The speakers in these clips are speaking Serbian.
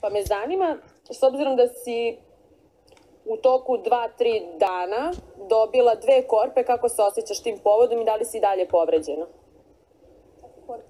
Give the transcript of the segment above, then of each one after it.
Pa me zanima, s obzirom da si u toku 2-3 dana dobila 2 korpe, kako se osjećaš tim povodom i da li si dalje povređena? Korpe?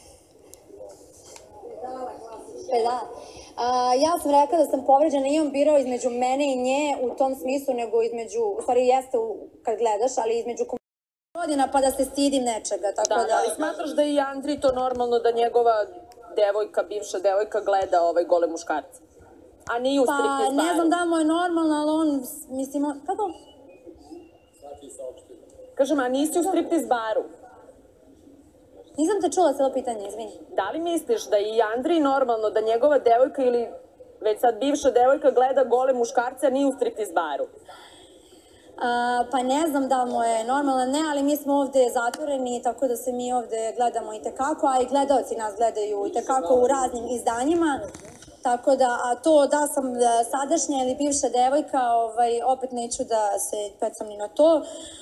Da. Ja sam rekla da sam povređena, imam birao između mene i nje u tom smislu, nego između, u stvari jeste kad gledaš, ali između godina pa da se stidim nečega, tako da... Ali smatraš da je i Andri to normalno da njegova devojka, bivša devojka gleda gole muškarce? A nije u striptiz baru? Pa ne znam da mu je normalno, ali on, mislim, kako? Kažem, a nisi u striptiz baru? Nisam te čula celo pitanje, izvini. Da li misliš da je i Andri normalno da njegova devojka ili već sad bivša devojka gleda gole muškarce, a nije u striptiz baru? Pa ne znam da mu je normalno, ne, ali mi smo ovde zatvoreni, tako da se mi ovde gledamo i tekako, a i gledaoci nas gledaju i tekako u raznim izdanjima. Tako da, a to da sam sadašnja ili bivša devojka, opet neću da se pecam ni na to.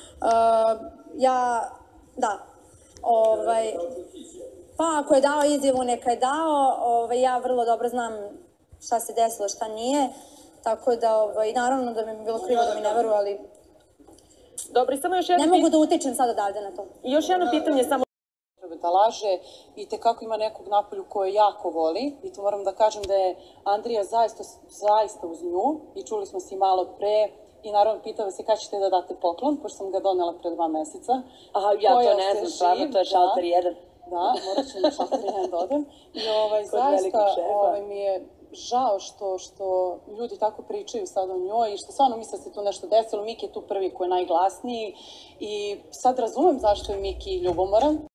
Pa ako je dao izjavu, neka je dao, ja vrlo dobro znam šta se desilo, šta nije, tako da, naravno da mi bilo krivo da mi ne veru, ali dobro, i samo još jedno... Ne mogu da utičem sad odavde na to. I još jedno pitanje samo... Da laže i tekako ima nekog napolju koje jako voli i to moram da kažem da je Andrija zaista uz nju i čuli smo se i malo pre i naravno pitao se kada ćete da date poklon, pošto sam ga donela pre 2 meseca. Aha, ja to ne znam, stvarno, to je šalter 1. Da, morat ću na šalter 1 da odem. I zaista mi je žao što ljudi tako pričaju sad o njoj i što stvarno misle da se tu nešto desilo. Miki je tu prvi koji je najglasniji i sad razumem zašto je Miki ljubomoran.